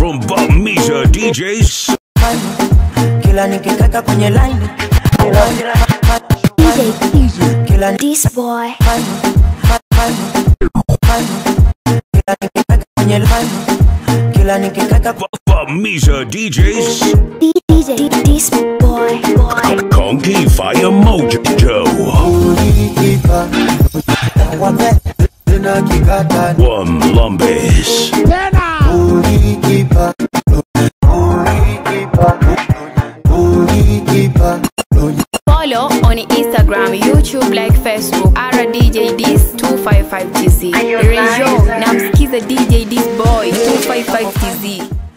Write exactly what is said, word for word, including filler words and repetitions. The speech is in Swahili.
from Bamiza D Js. Kila nikikata kwenye line D J Kila This boy Kila nikikata kwenye line Kila nikikata Bamiza D Js. D J This boy Konki Fire Mojo. One Lumbis. Follow on Instagram, YouTube, like Facebook. R D J Dis two five five T Z. Rejo, namsikiza D J Dis boy two five five T Z.